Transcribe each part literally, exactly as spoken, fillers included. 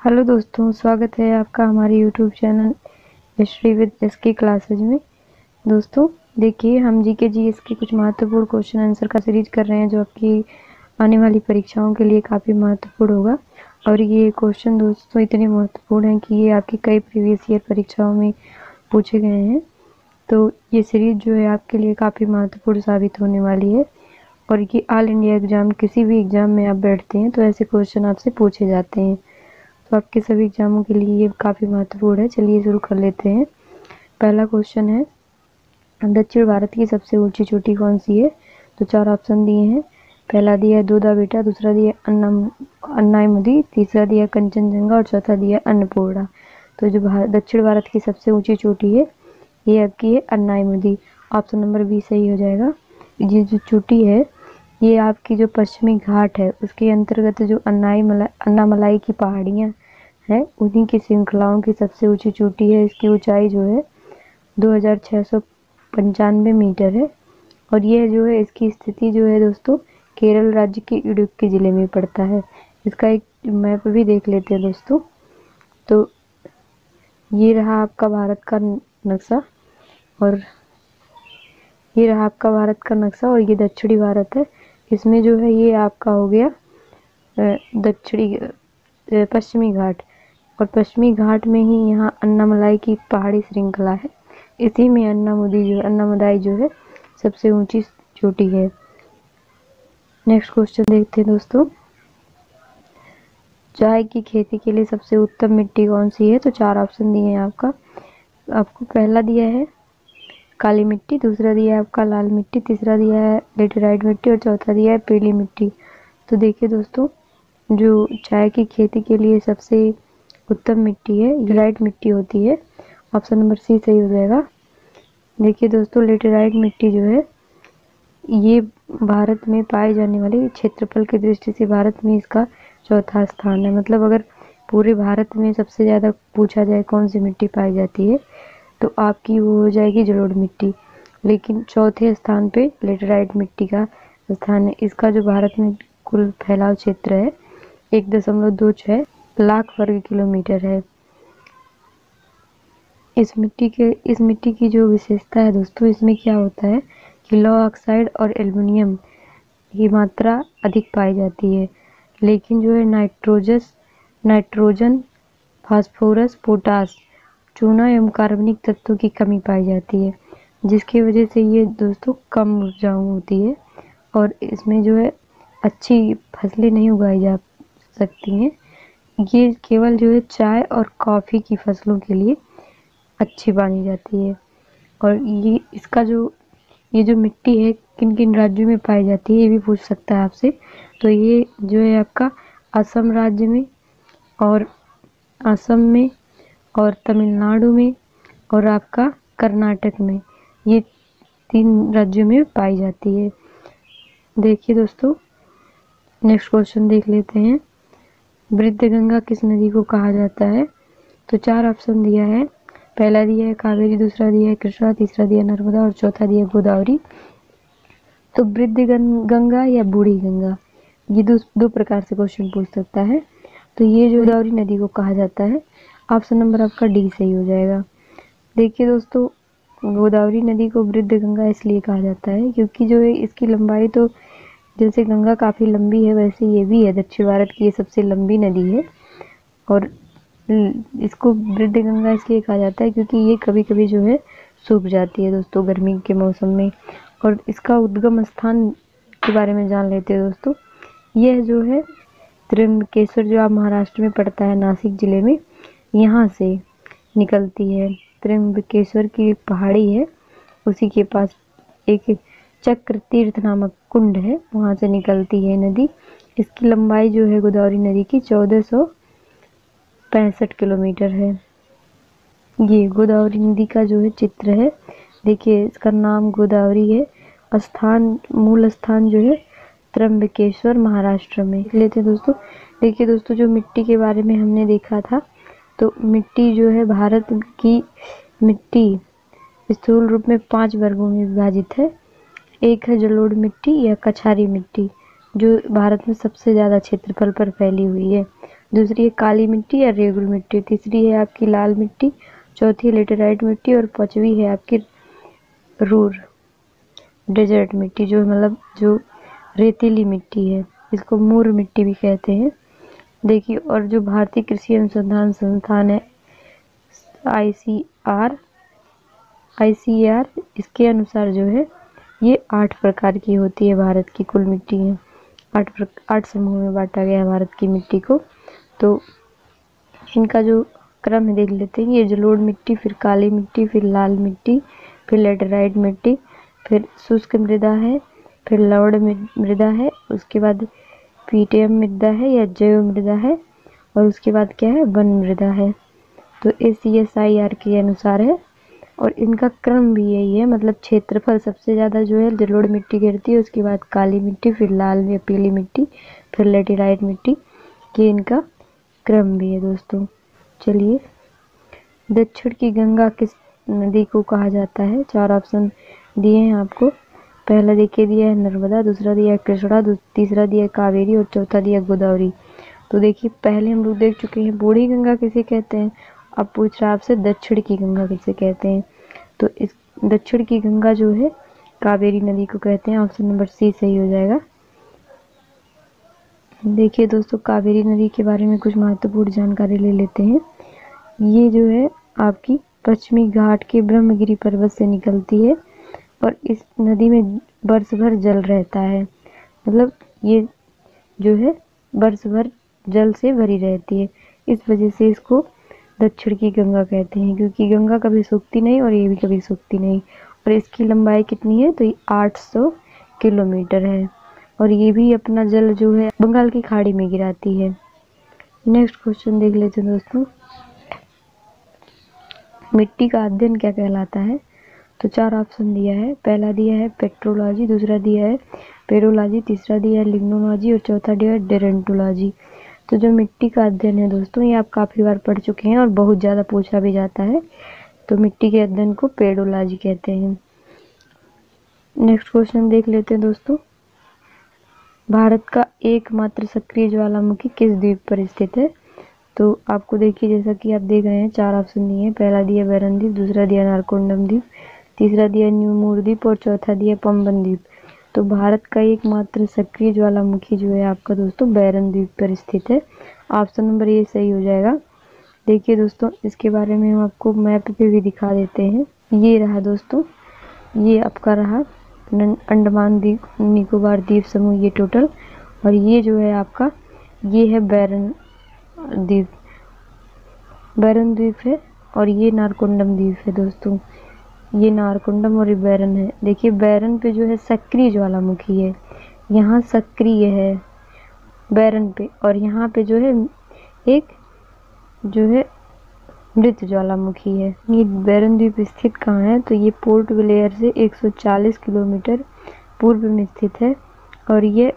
Hello दोस्तों, स्वागत है आपका हमारे YouTube channel history with SK classes में। दोस्तों देखिए, हम जीके जीएस के कुछ महत्वपूर्ण क्वेश्चन आंसर का सीरीज कर रहे हैं जो आपकी आने वाली परीक्षाओं के लिए काफ़ी महत्वपूर्ण होगा। और ये क्वेश्चन दोस्तों इतने महत्वपूर्ण हैं कि ये आपकी कई प्रीवियस ईयर परीक्षाओं में पूछे गए हैं। तो ये सीरीज जो है आपके लिए काफ़ी महत्वपूर्ण साबित होने वाली है। और ये ऑल इंडिया एग्ज़ाम, किसी भी एग्ज़ाम में आप बैठते हैं तो ऐसे क्वेश्चन आपसे पूछे जाते हैं, तो आपके सभी एग्जामों के लिए ये काफ़ी महत्वपूर्ण है। चलिए शुरू कर लेते हैं। पहला क्वेश्चन है, दक्षिण भारत की सबसे ऊंची चोटी कौन सी है? तो चार ऑप्शन दिए हैं। पहला दिया है दूधा बेटा, दूसरा दिया अन्ना अन्नायमुदी, तीसरा दिया कंचनजंगा और चौथा दिया अन्नपूर्णा। तो जो भारत दक्षिण भारत की सबसे ऊंची चोटी है ये आपकी है अन्नायमुदी। ऑप्शन नंबर बी सही हो जाएगा। ये जो चोटी है ये आपकी जो पश्चिमी घाट है उसके अंतर्गत जो अन्नाई मला अन्नामलाई की पहाड़ियाँ हैं उन्हीं की श्रृंखलाओं की सबसे ऊंची चोटी है। इसकी ऊंचाई जो है दो हज़ार छः सौ पंचानवे मीटर है। और यह जो है इसकी स्थिति जो है दोस्तों केरल राज्य के इडुक्की जिले में पड़ता है। इसका एक मैप भी देख लेते हैं दोस्तों। तो ये रहा आपका भारत का नक्शा, और ये रहा आपका भारत का नक्शा और ये दक्षिणी भारत है। इसमें जो है ये आपका हो गया दक्षिणी पश्चिमी घाट, और पश्चिमी घाट में ही यहाँ अन्नामलाई की पहाड़ी श्रृंखला है। इसी में अन्नामुदी जो अन्नामदाई जो है सबसे ऊंची चोटी है। नेक्स्ट क्वेश्चन देखते हैं दोस्तों, चाय की खेती के लिए सबसे उत्तम मिट्टी कौन सी है? तो चार ऑप्शन दिए हैं आपका आपको पहला दिया है काली मिट्टी, दूसरा दिया है आपका लाल मिट्टी, तीसरा दिया है लेटेराइट मिट्टी और चौथा दिया है पीली मिट्टी। तो देखिए दोस्तों, जो चाय की खेती के लिए सबसे उत्तम मिट्टी है लेटेराइट मिट्टी होती है। ऑप्शन नंबर सी सही हो जाएगा। देखिए दोस्तों, लेटेराइट मिट्टी जो है ये भारत में पाए जाने वाले क्षेत्रफल की दृष्टि से भारत में इसका चौथा स्थान है। मतलब अगर पूरे भारत में सबसे ज़्यादा पूछा जाए कौन सी मिट्टी पाई जाती है तो आपकी वो हो जाएगी जलोढ़ मिट्टी, लेकिन चौथे स्थान पे लेटेराइट मिट्टी का स्थान है। इसका जो भारत में कुल फैलाव क्षेत्र है एक दशमलव दो छः लाख वर्ग किलोमीटर है। इस मिट्टी के इस मिट्टी की जो विशेषता है दोस्तों, इसमें क्या होता है कि लौह ऑक्साइड और एल्युमिनियम की मात्रा अधिक पाई जाती है, लेकिन जो है नाइट्रोजस नाइट्रोजन फास्फोरस पोटास चूना एवं कार्बनिक तत्वों की कमी पाई जाती है, जिसकी वजह से ये दोस्तों कम उपजाऊ होती है और इसमें जो है अच्छी फसलें नहीं उगाई जा सकती हैं। ये केवल जो है चाय और कॉफ़ी की फसलों के लिए अच्छी मानी जाती है। और ये इसका जो ये जो मिट्टी है किन किन राज्यों में पाई जाती है ये भी पूछ सकता है आपसे। तो ये जो है आपका असम राज्य में और असम में और तमिलनाडु में और आपका कर्नाटक में, ये तीन राज्यों में पाई जाती है। देखिए दोस्तों, नेक्स्ट क्वेश्चन देख लेते हैं, वृद्ध गंगा किस नदी को कहा जाता है? तो चार ऑप्शन दिया है। पहला दिया है कावेरी, दूसरा दिया है कृष्णा, तीसरा दिया नर्मदा और चौथा दिया गोदावरी। तो वृद्ध गंगा या बूढ़ी गंगा, ये दो दो प्रकार से क्वेश्चन पूछ सकता है। तो ये जो गोदावरी नदी को कहा जाता है, ऑप्शन नंबर आपका डी सही हो जाएगा। देखिए दोस्तों, गोदावरी नदी को वृद्ध गंगा इसलिए कहा जाता है क्योंकि जो है इसकी लंबाई, तो जैसे गंगा काफ़ी लंबी है वैसे ये भी है दक्षिण भारत की ये सबसे लंबी नदी है। और इसको वृद्ध गंगा इसलिए कहा जाता है क्योंकि ये कभी कभी जो है सूख जाती है दोस्तों गर्मी के मौसम में। और इसका उद्गम स्थान के बारे में जान लेते हैं दोस्तों। यह जो है त्र्यंबकेश्वर, जो आप महाराष्ट्र में पड़ता है नासिक जिले में, यहाँ से निकलती है। त्र्यंबकेश्वर की पहाड़ी है उसी के पास एक चक्र तीर्थ नामक कुंड है, वहाँ से निकलती है नदी। इसकी लंबाई जो है गोदावरी नदी की चौदह सौ पैंसठ किलोमीटर है। ये गोदावरी नदी का जो है चित्र है। देखिए इसका नाम गोदावरी है, स्थान मूल स्थान जो है त्र्यंबकेश्वर महाराष्ट्र में। लेते दोस्तों, देखिए दोस्तों, जो मिट्टी के बारे में हमने देखा था, तो मिट्टी जो है भारत की मिट्टी स्थूल रूप में पांच वर्गों में विभाजित है। एक है जलोढ़ मिट्टी या कछारी मिट्टी, जो भारत में सबसे ज़्यादा क्षेत्रफल पर फैली हुई है। दूसरी है काली मिट्टी या रेगुल मिट्टी, तीसरी है आपकी लाल मिट्टी, चौथी लेटेराइट मिट्टी और पांचवी है आपकी रूर डेजर्ट मिट्टी, जो मतलब जो रेतीली मिट्टी है, इसको मूर मिट्टी भी कहते हैं। देखिए, और जो भारतीय कृषि अनुसंधान संस्थान है आई सी आर आई सी आर इसके अनुसार जो है ये आठ प्रकार की होती है। भारत की कुल मिट्टी है आठ आठ समूह में बांटा गया है भारत की मिट्टी को। तो इनका जो क्रम है देख लेते हैं। ये जलोढ़ मिट्टी, फिर काली मिट्टी, फिर लाल मिट्टी, फिर लेटेराइट मिट्टी, फिर शुष्क मृदा है, फिर लवण मृदा है, उसके बाद पीटियम मृदा है या जैव मृदा है, और उसके बाद क्या है, वन मृदा है। तो ए सी एस आई आर के अनुसार है, और इनका क्रम भी यही है, मतलब क्षेत्रफल सबसे ज़्यादा जो है जलोढ़ मिट्टी गिरती है, उसके बाद काली मिट्टी, फिर लाल या पीली मिट्टी, फिर लेटेराइट मिट्टी, ये इनका क्रम भी है दोस्तों। चलिए, दक्षिण की गंगा किस नदी को कहा जाता है? चार ऑप्शन दिए हैं आपको। पहला देखिए दिया है नर्मदा, दूसरा दिया है कृष्णा, तीसरा दिया है कावेरी और चौथा दिया है गोदावरी। तो देखिए, पहले हम लोग देख चुके हैं बूढ़ी गंगा किसे कहते हैं। अब पूछ रहा है आपसे दक्षिण की गंगा किसे कहते हैं। तो इस दक्षिण की गंगा जो है कावेरी नदी को कहते हैं। ऑप्शन नंबर सी सही हो जाएगा। देखिए दोस्तों, कावेरी नदी के बारे में कुछ महत्वपूर्ण जानकारी ले लेते हैं। ये जो है आपकी पश्चिमी घाट के ब्रह्मगिरी पर्वत से निकलती है, और इस नदी में वर्ष भर जल रहता है। मतलब ये जो है वर्ष भर जल से भरी रहती है, इस वजह से इसको दक्षिण की गंगा कहते हैं, क्योंकि गंगा कभी सूखती नहीं और ये भी कभी सूखती नहीं। और इसकी लंबाई कितनी है? तो ये आठ सौ किलोमीटर है, और ये भी अपना जल जो है बंगाल की खाड़ी में गिराती है। नेक्स्ट क्वेश्चन देख लेते हैं दोस्तों, मिट्टी का अध्ययन क्या कहलाता है? तो चार ऑप्शन दिया है। पहला दिया है पेट्रोलॉजी, दूसरा दिया है पेरोलॉजी, तीसरा दिया है लिग्नोलॉजी और चौथा दिया है डेरेंटोलॉजी। तो जो मिट्टी का अध्ययन है दोस्तों, ये आप काफ़ी बार पढ़ चुके हैं और बहुत ज़्यादा पूछा भी जाता है। तो मिट्टी के अध्ययन को पेडोलॉजी कहते हैं। नेक्स्ट क्वेश्चन देख लेते हैं दोस्तों, भारत का एकमात्र सक्रिय ज्वालामुखी किस द्वीप पर स्थित है? तो आपको देखिए, जैसा कि आप देख रहे हैं, चार ऑप्शन दिए हैं। पहला दिया बैरन द्वीप, दूसरा दिया नारकोंडम द्वीप, तीसरा दिया न्यूमूर द्वीप और चौथा दिया पंबन द्वीप। तो भारत का एकमात्र सक्रिय ज्वालामुखी जो है आपका दोस्तों बैरन द्वीप पर स्थित है। ऑप्शन नंबर ए सही हो जाएगा। देखिए दोस्तों, इसके बारे में हम आपको मैप पे भी दिखा देते हैं। ये रहा दोस्तों, ये आपका रहा अंडमान द्वीप निकोबार द्वीप समूह, ये टोटल, और ये जो है आपका ये है बैरन द्वीप, बैरन द्वीप है, और ये नारकोंडम द्वीप है दोस्तों। ये नारकोंडम और ये बैरन है। देखिए, बैरन पे जो है सक्रिय ज्वालामुखी है, यहाँ सक्रिय है बैरन पे, और यहाँ पे जो है एक जो है मृत ज्वालामुखी है। ये बैरन द्वीप स्थित कहाँ है? तो ये पोर्ट ब्लेयर से एक सौ चालीस किलोमीटर पूर्व में स्थित है, और ये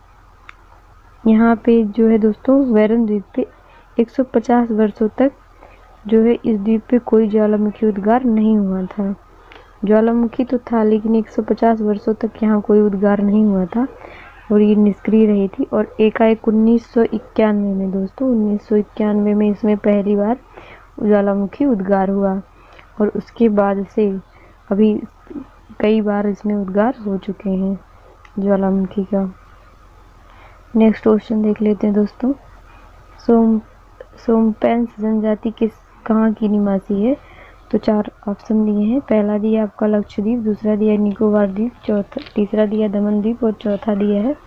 यहाँ पे जो है दोस्तों बैरन द्वीप पे एक सौ पचास वर्षों तक जो है इस द्वीप पे कोई ज्वालामुखी उद्गार नहीं हुआ था। ज्वालामुखी तो था, लेकिन एक सौ पचास वर्षों तक यहाँ कोई उद्गार नहीं हुआ था, और ये निष्क्रिय रही थी। और एकाएक उन्नीस सौ इक्यानवे में दोस्तों उन्नीस सौ इक्यानवे में इसमें पहली बार ज्वालामुखी उद्गार हुआ, और उसके बाद से अभी कई बार इसमें उद्गार हो चुके हैं ज्वालामुखी का। नेक्स्ट क्वेश्चन देख लेते हैं दोस्तों, सोम सोमपेंस जनजाति किस कहाँ की निवासी है? तो चार ऑप्शन दिए हैं। पहला दिया आपका लक्षद्वीप, दूसरा दिया निकोबार द्वीप, चौथा तीसरा दिया दमन द्वीप और चौथा दिया है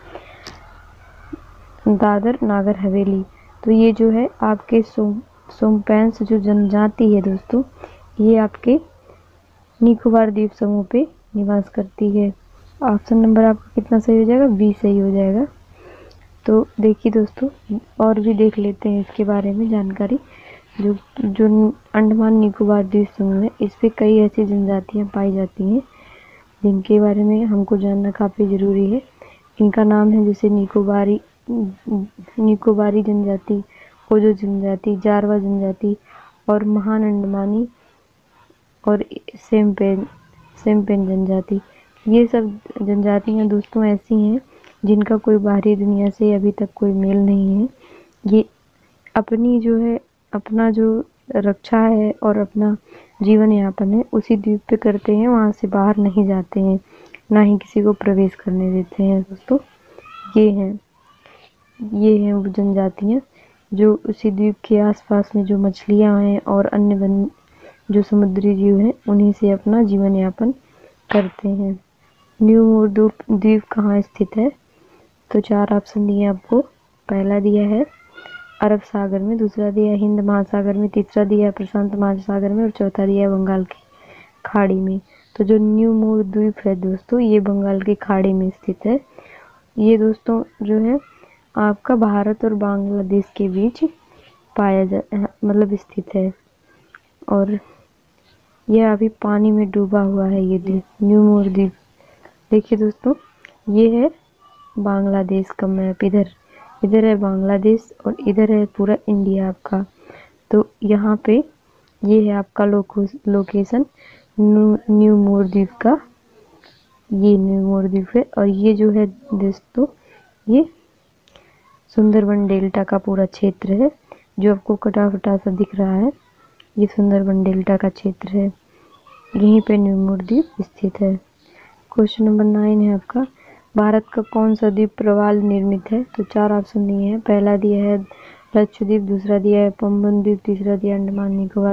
दादर नागर हवेली। तो ये जो है आपके सोम सोमपेंस जो जनजाति है दोस्तों, ये आपके निकोबार द्वीप समूह पे निवास करती है। ऑप्शन नंबर आपका कितना सही हो जाएगा? बी सही हो जाएगा। तो देखिए दोस्तों, और भी देख लेते हैं इसके बारे में जानकारी। जो जो अंडमान निकोबार द्वीप समूह है, इस पे कई ऐसी जनजातियां पाई जाती हैं जिनके बारे में हमको जानना काफ़ी ज़रूरी है। इनका नाम है जैसे निकोबारी निकोबारी जनजाति, ओजो जनजाति, जारवा जनजाति और महान अंडमानी और सेमपेन सेमपेन जनजाति। ये सब जनजातियां दोस्तों ऐसी हैं जिनका कोई बाहरी दुनिया से अभी तक कोई मेल नहीं है। ये अपनी जो है अपना जो रक्षा है और अपना जीवन यापन है उसी द्वीप पे करते हैं, वहाँ से बाहर नहीं जाते हैं, ना ही किसी को प्रवेश करने देते हैं दोस्तों। ये हैं ये हैं वो जनजातियाँ जो उसी द्वीप के आसपास में जो मछलियाँ हैं और अन्य वन जो समुद्री जीव हैं उन्हीं से अपना जीवन यापन करते हैं। न्यू मोर द्वीप कहाँ स्थित है? तो चार ऑप्शन दिए आपको। पहला दिया है अरब सागर में, दूसरा दिया है हिंद महासागर में, तीसरा दिया है प्रशांत महासागर में और चौथा दिया है बंगाल की खाड़ी में। तो जो न्यू मोर द्वीप है दोस्तों ये बंगाल की खाड़ी में स्थित है। ये दोस्तों जो है आपका भारत और बांग्लादेश के बीच पाया जा मतलब स्थित है और यह अभी पानी में डूबा हुआ है ये द्वीप, न्यू मोर द्वीप। देखिए दोस्तों ये है बांग्लादेश का मैप, इधर इधर है बांग्लादेश और इधर है पूरा इंडिया आपका। तो यहाँ पे ये है आपका लोको लोकेशन न्यू मोर द्वीप का, ये न्यू मोर द्वीप है। और ये जो है दोस्तों ये सुंदरबन डेल्टा का पूरा क्षेत्र है, जो आपको कटा फटा सा दिख रहा है, ये सुंदरबन डेल्टा का क्षेत्र है, यहीं पे न्यू मोर द्वीप स्थित है। क्वेश्चन नंबर नाइन है आपका, भारत का कौन सा द्वीप प्रवाल निर्मित है? तो चार ऑप्शन दिए हैं। पहला दिया है लक्षद्वीप, दूसरा दिया है पंबन द्वीप, तीसरा दिया अंडमान निकोबार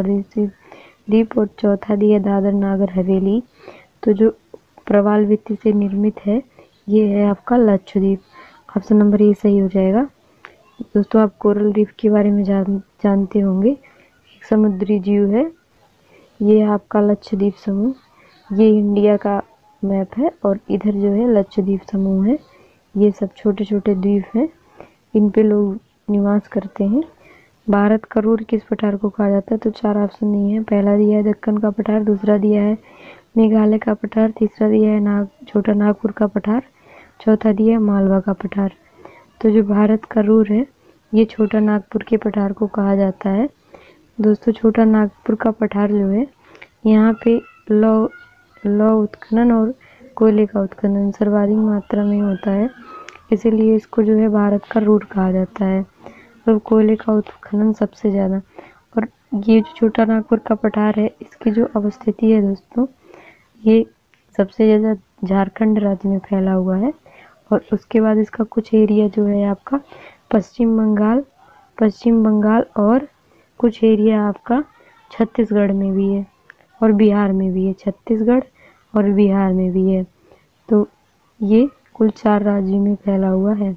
द्वीप और चौथा दिया दादर नागर हवेली। तो जो प्रवाल वित्त से निर्मित है ये है आपका लक्षद्वीप, ऑप्शन नंबर ए सही हो जाएगा। दोस्तों आप कोरल रीफ के बारे में जान, जानते होंगे, एक समुद्री जीव है, ये है आपका लक्षद्वीप समूह, ये इंडिया का मैप है और इधर जो है लक्षद्वीप समूह है। ये सब छोटे छोटे द्वीप हैं, इन पे लोग निवास करते हैं। भारत का रूर किस पठार को कहा जाता है? तो चार ऑप्शन नहीं है। पहला दिया है दक्कन का पठार, दूसरा दिया है मेघालय का पठार, तीसरा दिया है नाग छोटा नागपुर का पठार, चौथा दिया है मालवा का पठार। तो जो भारत का रूर है ये छोटा नागपुर के पठार को कहा जाता है। दोस्तों छोटा नागपुर का पठार जो है यहाँ पे लौ लौ उत्खनन और कोयले का उत्खनन सर्वाधिक मात्रा में होता है, इसीलिए इसको जो है भारत का रूर कहा जाता है और कोयले का उत्खनन सबसे ज़्यादा। और ये जो छोटा नागपुर का पठार है इसकी जो अवस्थिति है दोस्तों ये सबसे ज़्यादा झारखंड राज्य में फैला हुआ है और उसके बाद इसका कुछ एरिया जो है आपका पश्चिम बंगाल पश्चिम बंगाल और कुछ एरिया आपका छत्तीसगढ़ में भी है और बिहार में भी है, छत्तीसगढ़ और बिहार में भी है। तो ये कुल चार राज्यों में फैला हुआ है।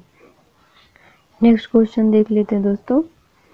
नेक्स्ट क्वेश्चन देख लेते हैं दोस्तों,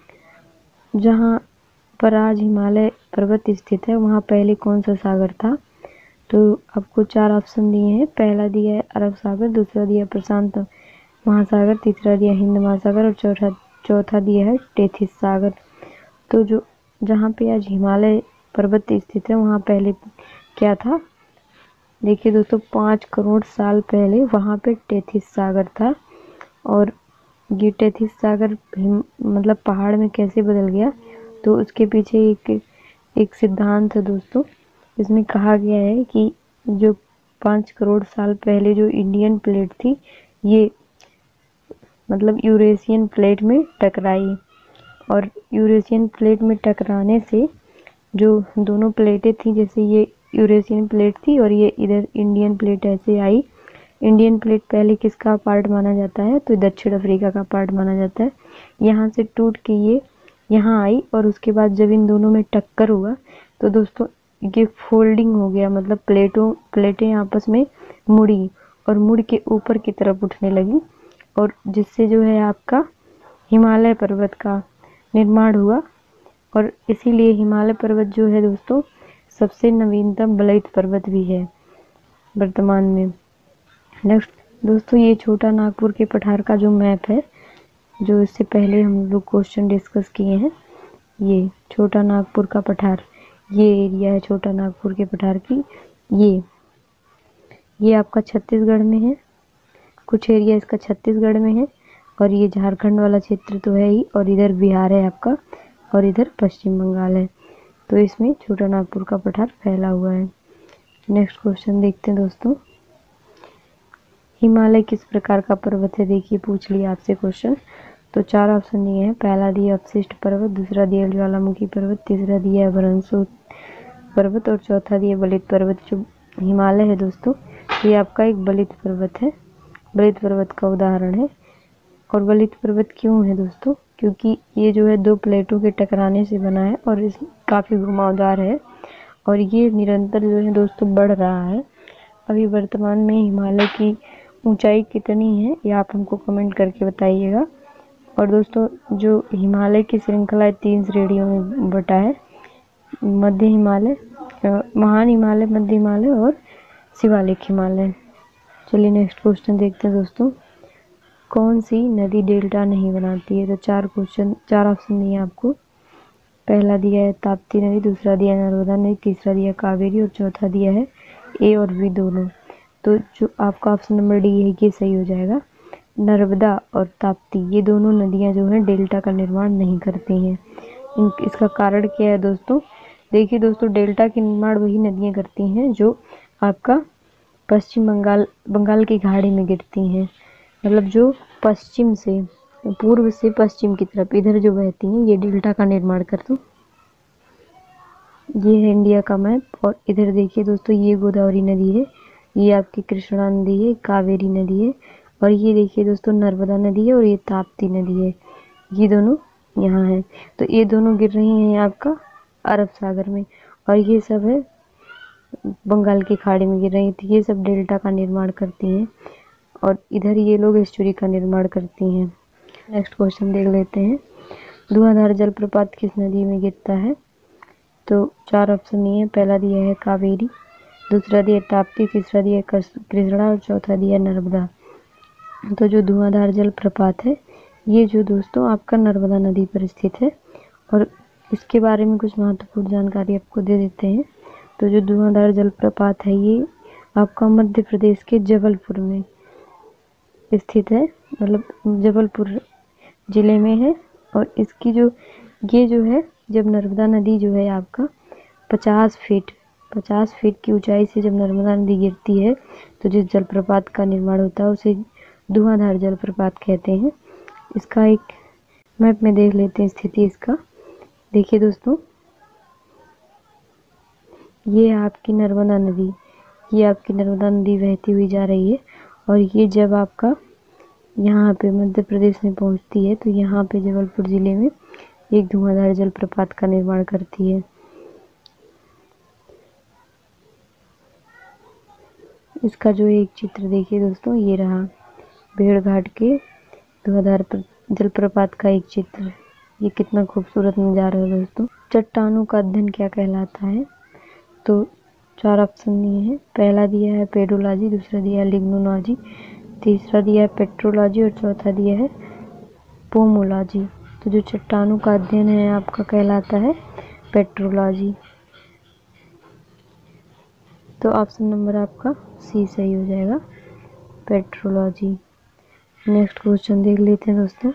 जहाँ पर आज हिमालय पर्वत स्थित है वहाँ पहले कौन सा सागर था? तो आपको चार ऑप्शन दिए हैं। पहला दिया है अरब सागर, दूसरा दिया प्रशांत महासागर, तीसरा दिया हिंद महासागर और चौथा चौथा दिया है टेथिस सागर। तो जो जहाँ पे आज हिमालय पर्वत स्थित है वहाँ पहले क्या था? देखिए दोस्तों पाँच करोड़ साल पहले वहाँ पे टेथिस सागर था और ये टेथिस सागर मतलब पहाड़ में कैसे बदल गया तो उसके पीछे एक एक सिद्धांत है दोस्तों। इसमें कहा गया है कि जो पाँच करोड़ साल पहले जो इंडियन प्लेट थी ये मतलब यूरेशियन प्लेट में टकराई और यूरेशियन प्लेट में टकराने से जो दोनों प्लेटें थी, जैसे ये यूरेशियन प्लेट थी और ये इधर इंडियन प्लेट ऐसे आई। इंडियन प्लेट पहले किसका पार्ट माना जाता है? तो दक्षिण अफ्रीका का पार्ट माना जाता है। यहाँ से टूट के ये यहाँ आई और उसके बाद जब इन दोनों में टक्कर हुआ तो दोस्तों ये फोल्डिंग हो गया, मतलब प्लेटों प्लेटें आपस में मुड़ी और मुड़ के ऊपर की तरफ उठने लगी और जिससे जो है आपका हिमालय पर्वत का निर्माण हुआ और इसीलिए हिमालय पर्वत जो है दोस्तों सबसे नवीनतम बलुई पर्वत भी है वर्तमान में। नेक्स्ट दोस्तों ये छोटा नागपुर के पठार का जो मैप है जो इससे पहले हम लोग क्वेश्चन डिस्कस किए हैं, ये छोटा नागपुर का पठार, ये एरिया है छोटा नागपुर के पठार की, ये ये आपका छत्तीसगढ़ में है, कुछ एरिया इसका छत्तीसगढ़ में है और ये झारखंड वाला क्षेत्र तो है ही और इधर बिहार है आपका और इधर पश्चिम बंगाल है। तो इसमें छोटा नागपुर का पठार फैला हुआ है। नेक्स्ट क्वेश्चन देखते हैं दोस्तों, हिमालय किस प्रकार का पर्वत है? देखिए पूछ लिया आपसे क्वेश्चन। तो चार ऑप्शन दिए हैं। पहला दिया अपशिष्ट पर्वत, दूसरा दिया ज्वालामुखी पर्वत, तीसरा दिया भ्रंशु पर्वत और चौथा दिया बलित पर्वत। जो हिमालय है दोस्तों, ये आपका एक बलित पर्वत है, बलित पर्वत का उदाहरण है। और बलित पर्वत क्यों है दोस्तों? क्योंकि ये जो है दो प्लेटों के टकराने से बना है और इस काफ़ी घुमावदार है और ये निरंतर जो है दोस्तों बढ़ रहा है। अभी वर्तमान में हिमालय की ऊंचाई कितनी है ये आप हमको कमेंट करके बताइएगा। और दोस्तों जो हिमालय की श्रृंखला है तीन श्रेणियों में बटा है, मध्य हिमालय, महान हिमालय, मध्य हिमालय और शिवालिक हिमालय। चलिए नेक्स्ट क्वेश्चन देखते हैं दोस्तों। कौन सी नदी डेल्टा नहीं बनाती है? तो चार क्वेश्चन चार ऑप्शन दिए आपको। पहला दिया है ताप्ती नदी, दूसरा दिया है नर्मदा नदी, तीसरा दिया कावेरी और चौथा दिया है ए और बी दोनों। तो जो आपका ऑप्शन नंबर डी है ये सही हो जाएगा। नर्मदा और ताप्ती ये दोनों नदियां जो हैं डेल्टा का निर्माण नहीं करती हैं। इन इसका कारण क्या है दोस्तों? देखिए दोस्तों, डेल्टा के निर्माण वही नदियां करती हैं जो आपका पश्चिम बंगाल बंगाल की खाड़ी में गिरती हैं, मतलब जो पश्चिम से पूर्व से पश्चिम की तरफ इधर जो बहती हैं ये डेल्टा का निर्माण करती हैं। ये है इंडिया का मैप और इधर देखिए दोस्तों, ये गोदावरी नदी है, ये आपकी कृष्णा नदी है, कावेरी नदी है और ये देखिए दोस्तों नर्मदा नदी है और ये ताप्ती नदी है। ये दोनों यहाँ है, तो ये दोनों गिर रही हैं आपका अरब सागर में और ये सब है बंगाल की खाड़ी में गिर रही थी। ये सब डेल्टा का निर्माण करती हैं और इधर ये लोग एस्चुरी का निर्माण करती हैं। नेक्स्ट क्वेश्चन देख लेते हैं। धुआंधार जलप्रपात किस नदी में गिरता है? तो चार ऑप्शन दिए हैं। पहला दिया है कावेरी, दूसरा दिया ताप्ती, तीसरा दिया कृष्णा और चौथा दिया नर्मदा। तो जो धुआंधार जलप्रपात है ये जो दोस्तों आपका नर्मदा नदी पर स्थित है और इसके बारे में कुछ महत्वपूर्ण जानकारी आपको दे देते हैं। तो जो धुआंधार जलप्रपात है ये आपका मध्य प्रदेश के जबलपुर में स्थित है, मतलब जबलपुर जिले में है। और इसकी जो ये जो है जब नर्मदा नदी जो है आपका पचास फीट पचास फीट की ऊंचाई से जब नर्मदा नदी गिरती है तो जिस जलप्रपात का निर्माण होता है उसे धुआंधार जलप्रपात कहते हैं। इसका एक मैप में देख लेते हैं स्थिति इसका। देखिए दोस्तों, ये आपकी नर्मदा नदी ये आपकी नर्मदा नदी बहती हुई जा रही है और ये जब आपका यहाँ पे मध्य प्रदेश में पहुँचती है तो यहाँ पे जबलपुर जिले में एक धुआंधार जलप्रपात का निर्माण करती है। इसका जो एक चित्र देखिए दोस्तों, ये रहा भेड़घाट के धुआंधार जलप्रपात का एक चित्र। ये कितना खूबसूरत नज़ारा है दोस्तों। चट्टानों का अध्ययन क्या कहलाता है? तो चार ऑप्शन दिए हैं। पहला दिया है पेडोलॉजी, दूसरा दिया है लिग्नोलॉजी, तीसरा दिया है पेट्रोलॉजी और चौथा दिया है पोमोलॉजी। तो जो चट्टानों का अध्ययन है आपका कहलाता है पेट्रोलॉजी। तो ऑप्शन नंबर आपका सी सही हो जाएगा, पेट्रोलॉजी। नेक्स्ट क्वेश्चन देख लेते हैं दोस्तों।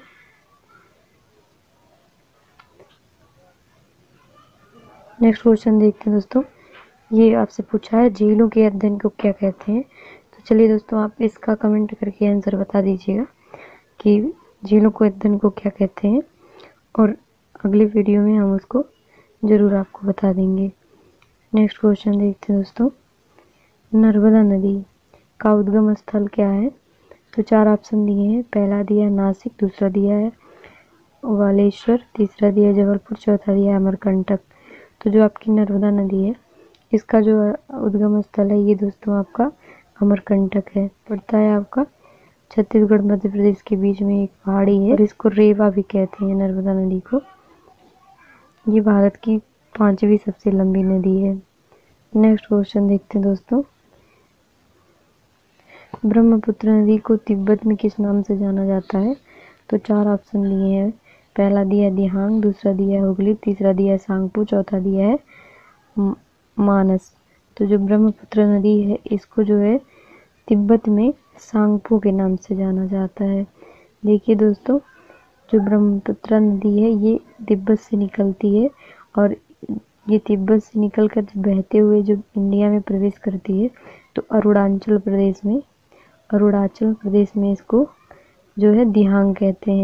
नेक्स्ट क्वेश्चन देखते हैं दोस्तों। ये आपसे पूछा है झीलों के अध्ययन को क्या कहते हैं? तो चलिए दोस्तों, आप इसका कमेंट करके आंसर बता दीजिएगा कि झीलों को अध्ययन को क्या कहते हैं और अगली वीडियो में हम उसको ज़रूर आपको बता देंगे। नेक्स्ट क्वेश्चन देखते हैं दोस्तों। नर्मदा नदी का उद्गम स्थल क्या है? तो चार ऑप्शन दिए हैं। पहला दिया है नासिक, दूसरा दिया है वालेश्वर, तीसरा दिया है जबलपुर, चौथा दिया है अमरकंटक। तो जो आपकी नर्मदा नदी है इसका जो उद्गम स्थल है ये दोस्तों आपका अमरकंटक है। पड़ता है आपका छत्तीसगढ़ मध्य प्रदेश के बीच में एक पहाड़ी है और इसको रेवा भी कहते हैं नर्मदा नदी को। ये भारत की पांचवी सबसे लंबी नदी है। नेक्स्ट क्वेश्चन देखते हैं दोस्तों। ब्रह्मपुत्र नदी को तिब्बत में किस नाम से जाना जाता है? तो चार ऑप्शन दिए हैं। पहला दिया है दिहांग, दूसरा दिया है हुगली, तीसरा दिया है सांगपू, चौथा दिया है मानस। तो जो ब्रह्मपुत्र नदी है इसको जो है तिब्बत में सांगपू के नाम से जाना जाता है। देखिए दोस्तों, जो ब्रह्मपुत्र नदी है ये तिब्बत से निकलती है और ये तिब्बत से निकलकर बहते हुए जो इंडिया में प्रवेश करती है तो अरुणाचल प्रदेश में अरुणाचल प्रदेश में इसको जो है दिहांग कहते हैं।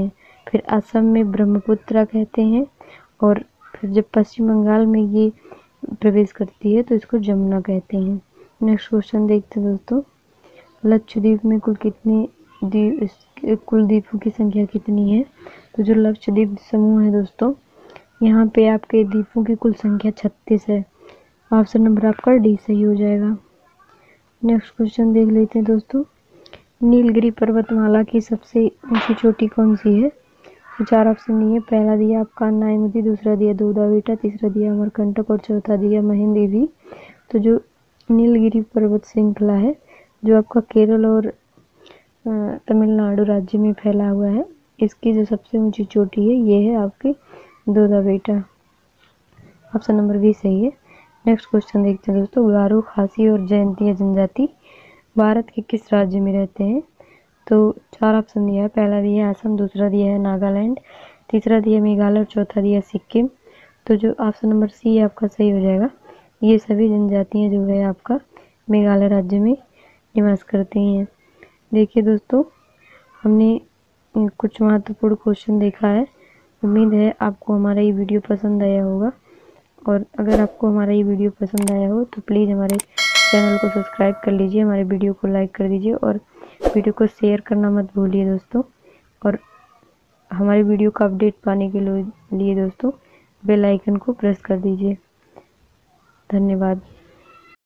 फिर असम में ब्रह्मपुत्रा कहते हैं, और फिर जब पश्चिम बंगाल में ये प्रवेश करती है तो इसको जमुना कहते हैं। नेक्स्ट क्वेश्चन देखते हैं दोस्तों, लक्षद्वीप में कुल कितने द्वीप कुल द्वीपों की संख्या कितनी है? तो जो लक्षद्वीप समूह है दोस्तों, यहाँ पे आपके द्वीपों की कुल संख्या छत्तीस है। ऑप्शन नंबर आपका डी सही हो जाएगा। नेक्स्ट क्वेश्चन देख लेते हैं दोस्तों, नीलगिरी पर्वतमाला की सबसे ऊंची चोटी कौन सी है? तो चार ऑप्शन दिए, पहला दिया आपका अन्नायमुदी, दूसरा दिया दूधाबेटा, तीसरा दिया अमरकंटक और चौथा दिया महेंद्रगिरी। तो जो नीलगिरी पर्वत श्रृंखला है जो आपका केरल और तमिलनाडु राज्य में फैला हुआ है, इसकी जो सबसे ऊंची चोटी है ये है आपकी दूधाबेटा। ऑप्शन नंबर बी सही है। नेक्स्ट क्वेश्चन देखते हैं दोस्तों, गारो, खासी और जयंतिया जनजाति भारत के किस राज्य में रहते हैं? तो चार ऑप्शन दिया है, पहला दिया है असम, दूसरा दिया है नागालैंड, तीसरा दिया मेघालय और चौथा दिया सिक्किम। तो जो ऑप्शन नंबर सी है आपका सही हो जाएगा। ये सभी जनजातियां जो है आपका मेघालय राज्य में निवास करती हैं। देखिए दोस्तों, हमने कुछ महत्वपूर्ण क्वेश्चन देखा है। उम्मीद है आपको हमारा ये वीडियो पसंद आया होगा, और अगर आपको हमारा ये वीडियो पसंद आया हो तो प्लीज़ हमारे चैनल को सब्सक्राइब कर लीजिए, हमारे वीडियो को लाइक कर दीजिए और वीडियो को शेयर करना मत भूलिए दोस्तों। और हमारे वीडियो का अपडेट पाने के लिए दोस्तों बेल आइकन को प्रेस कर दीजिए। धन्यवाद।